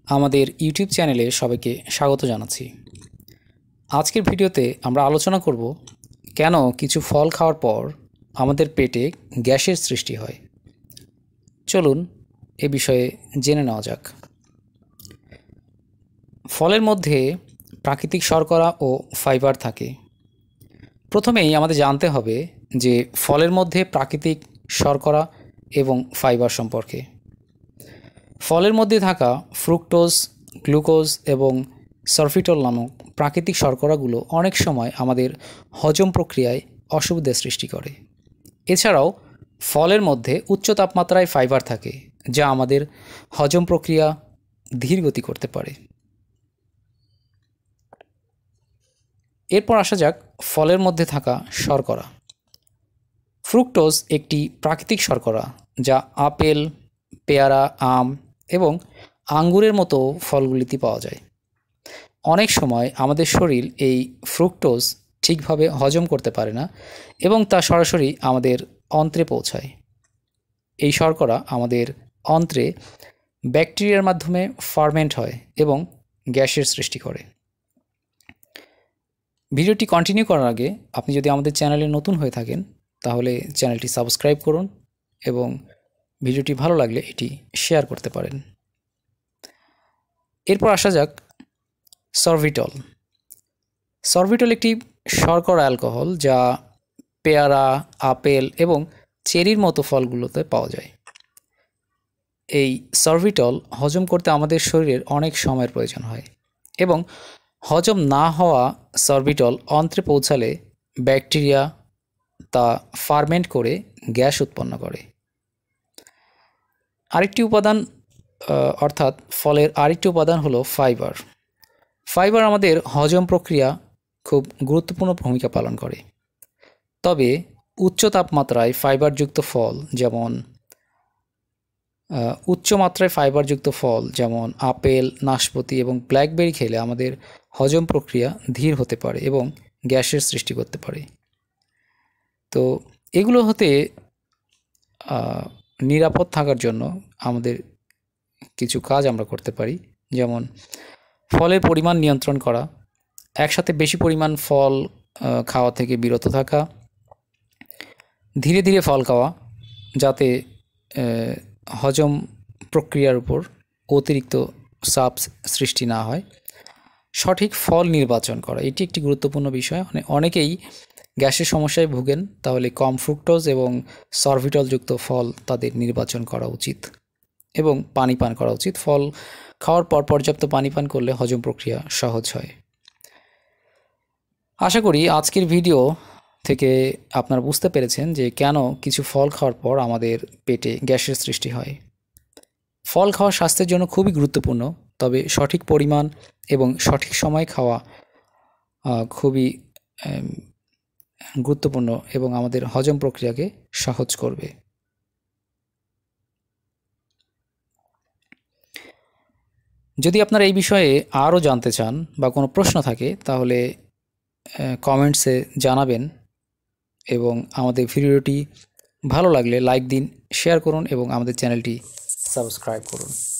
আমাদের ইউটিউব চ্যানেলে সবাইকে স্বাগত জানাচ্ছি। আজকের ভিডিওতে আমরা আলোচনা করব কেন কিছু ফল খাওয়ার পর আমাদের পেটে গ্যাসের সৃষ্টি হয়। চলুন এ বিষয়ে জেনে নেওয়া যাক। ফলের মধ্যে প্রাকৃতিক শর্করা ও ফাইবার থাকে। প্রথমেই আমাদের জানতে হবে যে ফলের মধ্যে প্রাকৃতিক শর্করা এবং ফাইবার সম্পর্কে। ফলের মধ্যে থাকা ফ্রুক্টোজ, গ্লুকোজ এবং সরফিটল নামক প্রাকৃতিক শর্করাগুলো অনেক সময় আমাদের হজম প্রক্রিয়ায় অসুবিধা সৃষ্টি করে। এছাড়াও ফলের মধ্যে উচ্চ তাপমাত্রায় ফাইবার থাকে, যা আমাদের হজম প্রক্রিয়া ধীরগতি করতে পারে। এরপর আসা যাক ফলের মধ্যে থাকা শর্করা। ফ্রুক্টোজ একটি প্রাকৃতিক শর্করা যা আপেল, পেয়ারা, আম এবং আঙ্গুরের মতো ফলগুলিতে পাওয়া যায়। অনেক সময় আমাদের শরীর এই ফ্রুক্টোজ ঠিকভাবে হজম করতে পারে না এবং তা সরাসরি আমাদের অন্ত্রে পৌঁছায়। এই শর্করা আমাদের অন্ত্রে ব্যাকটেরিয়ার মাধ্যমে ফার্মেন্ট হয় এবং গ্যাসের সৃষ্টি করে। ভিডিওটি কন্টিনিউ করার আগে আপনি যদি আমাদের চ্যানেলে নতুন হয়ে থাকেন তাহলে চ্যানেলটি সাবস্ক্রাইব করুন এবং ভিডিওটি ভালো লাগলে এটি শেয়ার করতে পারেন। এরপর আসা যাক সরভিটল। সরভিটল একটি শর্করা অ্যালকোহল যা পেয়ারা, আপেল এবং চেরির মতো ফলগুলোতে পাওয়া যায়। এই সরভিটল হজম করতে আমাদের শরীরের অনেক সময়ের প্রয়োজন হয় এবং হজম না হওয়া সরভিটল অন্ত্রে পৌঁছালে ব্যাকটেরিয়া তা ফার্মেন্ট করে গ্যাস উৎপন্ন করে। আরেকটি উপাদান অর্থাৎ ফলের আরেকটি উপাদান হলো ফাইবার। ফাইবার আমাদের হজম প্রক্রিয়া খুব গুরুত্বপূর্ণ ভূমিকা পালন করে। তবে উচ্চ তাপমাত্রায় ফাইবারযুক্ত ফল যেমন আপেল, নাশপাতি এবং ব্ল্যাকবেরি খেলে আমাদের হজম প্রক্রিয়া ধীর হতে পারে এবং গ্যাসের সৃষ্টি করতে পারে। তো এগুলো হতে নিরাপদ থাকার জন্য আমাদের কিছু কাজ আমরা করতে পারি, যেমন ফলের পরিমাণ নিয়ন্ত্রণ করা, একসাথে বেশি পরিমাণ ফল খাওয়া থেকে বিরত থাকা, ধীরে ধীরে ফল খাওয়া যাতে হজম প্রক্রিয়ার উপর অতিরিক্ত চাপ সৃষ্টি না হয়, সঠিক ফল নির্বাচন করা এটি একটি গুরুত্বপূর্ণ বিষয়। অনেকেই গ্যাসের সমস্যায় ভোগেন, তাহলে কম ফ্রুক্টোজ এবং সরভিটলযুক্ত ফল তাদের নির্বাচন করা উচিত এবং পানি পান করা উচিত। ফল খাওয়ার পর পর্যাপ্ত পানি পান করলে হজম প্রক্রিয়া সহজ হয়। আশা করি আজকের ভিডিও থেকে আপনারা বুঝতে পেরেছেন যে কেন কিছু ফল খাওয়ার পর আমাদের পেটে গ্যাসের সৃষ্টি হয়। ফল খাওয়া স্বাস্থ্যের জন্য খুবই গুরুত্বপূর্ণ, তবে সঠিক পরিমাণ এবং সঠিক সময় খাওয়া খুবই গুরুত্বপূর্ণ এবং আমাদের হজম প্রক্রিয়াকে সহজ করবে। যদি আপনারা এই বিষয়ে আরও জানতে চান বা কোনো প্রশ্ন থাকে তাহলে কমেন্টসে জানাবেন এবং আমাদের ভিডিওটি ভালো লাগলে লাইক দিন, শেয়ার করুন এবং আমাদের চ্যানেলটি সাবস্ক্রাইব করুন।